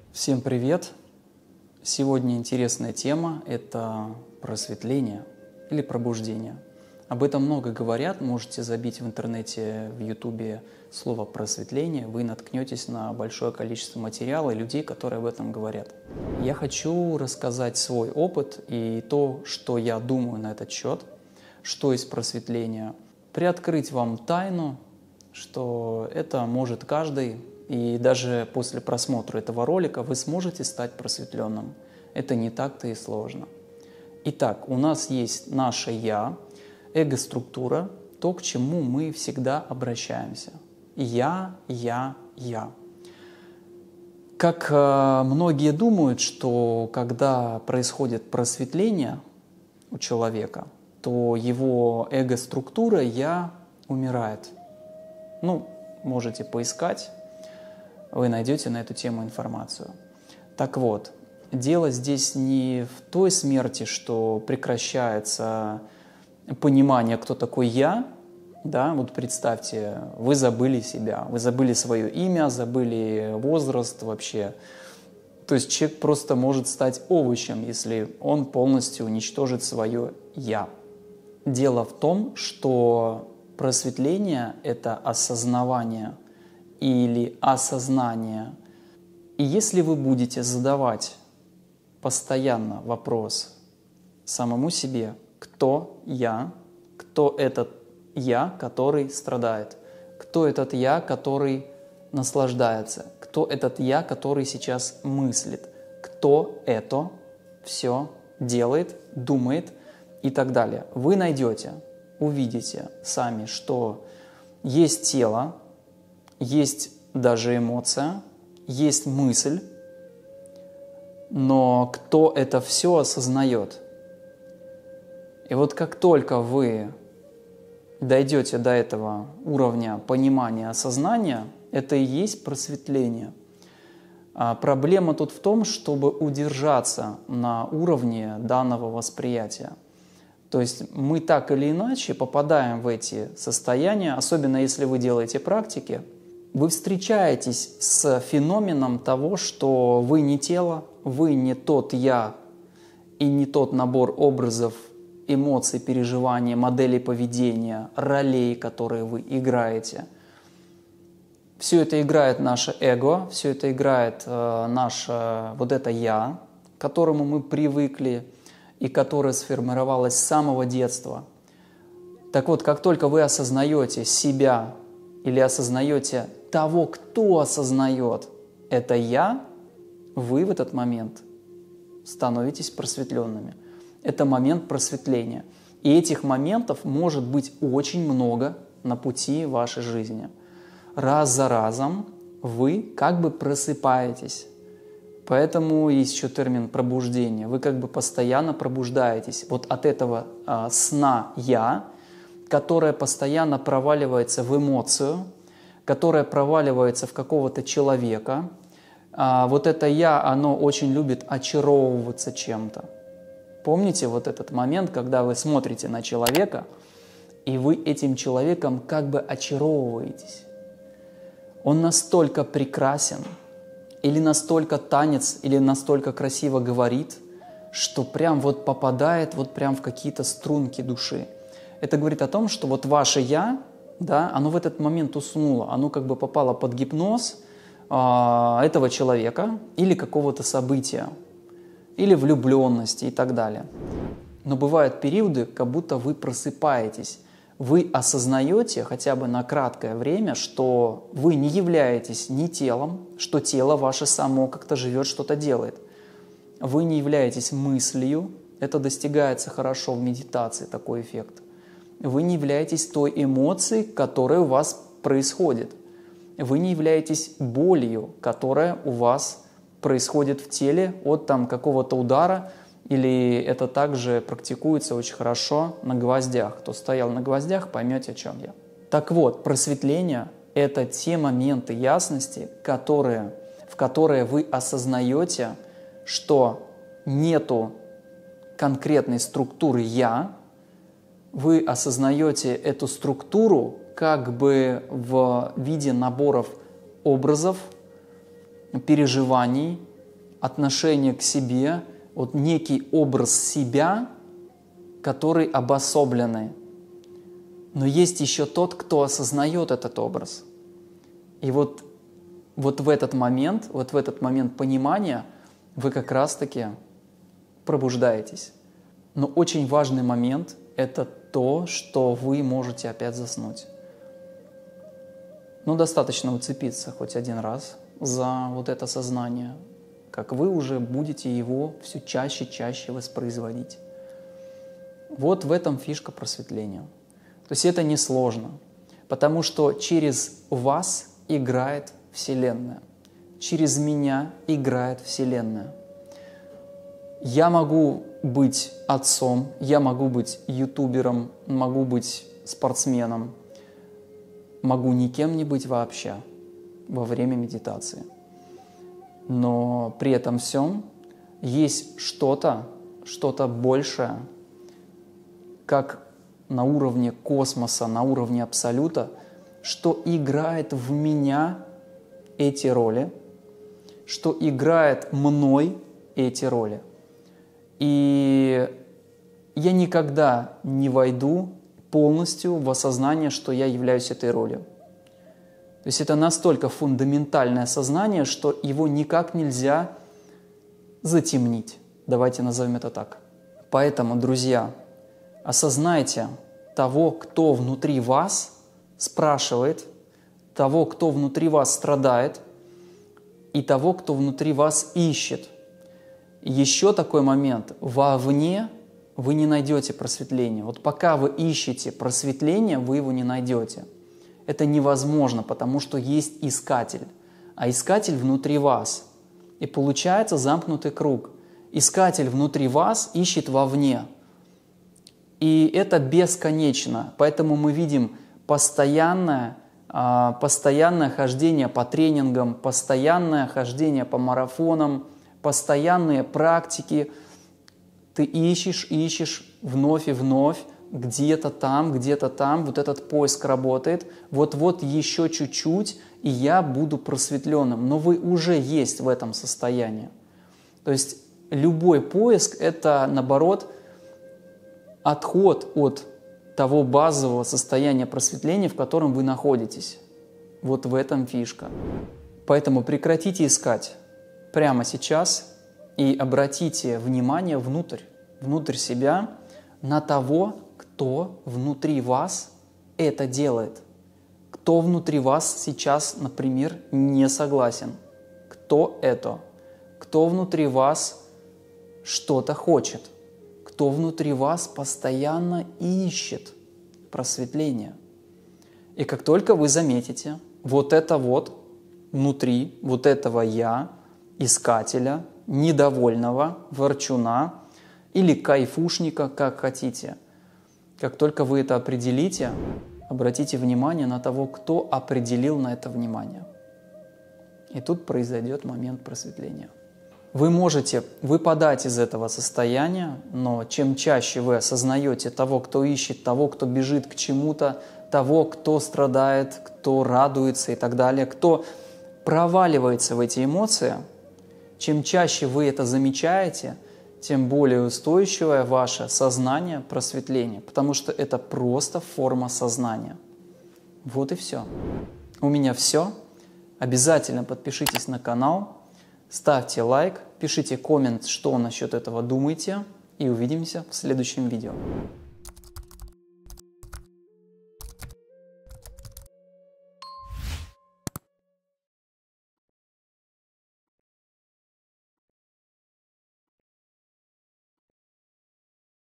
Всем привет! Сегодня интересная тема – это просветление или пробуждение. Об этом много говорят, можете забить в интернете, в ютубе слово «просветление», вы наткнетесь на большое количество материала и людей, которые об этом говорят. Я хочу рассказать свой опыт и то, что я думаю на этот счет, что есть просветление, приоткрыть вам тайну, что это может каждый. И даже после просмотра этого ролика вы сможете стать просветленным. Это не так-то и сложно. Итак, у нас есть наше «я», эго-структура, то, к чему мы всегда обращаемся. Я. Как многие думают, что когда происходит просветление у человека, то его эго-структура «я» умирает. Можете поискать. Вы найдете на эту тему информацию. Так вот, дело здесь не в той смерти, что прекращается понимание, кто такой я. Да, вот представьте, вы забыли себя, вы забыли свое имя, забыли возраст вообще. То есть человек просто может стать овощем, если он полностью уничтожит свое «я». Дело в том, что просветление – это осознавание или осознание. И если вы будете задавать постоянно вопрос самому себе, кто я, кто этот я, который страдает, кто этот я, который наслаждается, кто этот я, который сейчас мыслит, кто это все делает, думает и так далее. Вы найдете, увидите сами, что есть тело, есть даже эмоция, есть мысль, но кто это все осознает? И вот как только вы дойдете до этого уровня понимания, осознания, это и есть просветление. Проблема тут в том, чтобы удержаться на уровне данного восприятия. То есть мы так или иначе попадаем в эти состояния, особенно если вы делаете практики. Вы встречаетесь с феноменом того, что вы не тело, вы не тот «я» и не тот набор образов, эмоций, переживаний, моделей поведения, ролей, которые вы играете. Все это играет наше эго, все это играет наше вот это «я», к которому мы привыкли и которое сформировалось с самого детства. Так вот, как только вы осознаете себя или осознаете того, кто осознает это «я», вы в этот момент становитесь просветленными. Это момент просветления. И этих моментов может быть очень много на пути вашей жизни. Раз за разом вы как бы просыпаетесь. Поэтому есть еще термин пробуждение. Вы как бы постоянно пробуждаетесь вот от этого сна «я», которое постоянно проваливается в эмоцию, которое проваливается в какого-то человека. Вот это «я», оно очень любит очаровываться чем-то. Помните вот этот момент, когда вы смотрите на человека, и вы этим человеком как бы очаровываетесь. Он настолько прекрасен, или настолько танец, или настолько красиво говорит, что прям вот попадает вот прям в какие-то струнки души. Это говорит о том, что вот ваше «я», да, оно в этот момент уснуло, оно как бы попало под гипноз этого человека или какого-то события, или влюбленности и так далее. Но бывают периоды, как будто вы просыпаетесь, вы осознаете хотя бы на краткое время, что вы не являетесь ни телом, что тело ваше само как-то живет, что-то делает. Вы не являетесь мыслью, это достигается хорошо в медитации, такой эффект. Вы не являетесь той эмоцией, которая у вас происходит. Вы не являетесь болью, которая у вас происходит в теле от какого-то удара, или это также практикуется очень хорошо на гвоздях. Кто стоял на гвоздях, поймете, о чем я. Так вот, просветление – это те моменты ясности, в которые вы осознаете, что нету конкретной структуры «я», вы осознаете эту структуру как бы в виде наборов образов, переживаний, отношение к себе, вот некий образ себя, который обособленный. Но есть еще тот, кто осознает этот образ. И вот в этот момент понимания вы как раз-таки пробуждаетесь. Но очень важный момент – это то, что вы можете опять заснуть. Ну, достаточно уцепиться хоть один раз за вот это сознание, как вы уже будете его все чаще и чаще воспроизводить. Вот в этом фишка просветления. То есть это несложно, потому что через вас играет Вселенная, через меня играет Вселенная. Я могу быть отцом, я могу быть ютубером, могу быть спортсменом, могу никем не быть вообще во время медитации. Но при этом всем есть что-то большее, как на уровне космоса, на уровне абсолюта, что играет в меня эти роли, что играет мной эти роли. И я никогда не войду полностью в осознание, что я являюсь этой ролью. То есть это настолько фундаментальное сознание, что его никак нельзя затемнить. Давайте назовем это так. Поэтому, друзья, осознайте того, кто внутри вас спрашивает, того, кто внутри вас страдает, и того, кто внутри вас ищет. Еще такой момент. Вовне вы не найдете просветления. Вот пока вы ищете просветление, вы его не найдете. Это невозможно, потому что есть искатель. А искатель внутри вас. И получается замкнутый круг. Искатель внутри вас ищет вовне. И это бесконечно. Поэтому мы видим постоянное хождение по тренингам, постоянное хождение по марафонам, постоянные практики. Ты ищешь вновь и вновь, где-то там, вот этот поиск работает. Вот еще чуть-чуть, и я буду просветленным. Но вы уже есть в этом состоянии. То есть любой поиск – это, наоборот, отход от того базового состояния просветления, в котором вы находитесь. Вот в этом фишка. Поэтому прекратите искать прямо сейчас и обратите внимание внутрь себя, на того, кто внутри вас это делает. Кто внутри вас сейчас, например, не согласен. Кто это? Кто внутри вас что-то хочет? Кто внутри вас постоянно ищет просветление? И как только вы заметите вот это вот внутри, вот этого я, искателя, недовольного, ворчуна или кайфушника, как хотите, как только вы это определите, обратите внимание на того, кто определил на это внимание. И тут произойдет момент просветления. Вы можете выпадать из этого состояния, но чем чаще вы осознаете того, кто ищет, того, кто бежит к чему-то, того, кто страдает, кто радуется и так далее, кто проваливается в эти эмоции, чем чаще вы это замечаете, тем более устойчивое ваше сознание просветления, потому что это просто форма сознания. Вот и все. У меня все. Обязательно подпишитесь на канал, ставьте лайк, пишите коммент, что насчет этого думаете, и увидимся в следующем видео.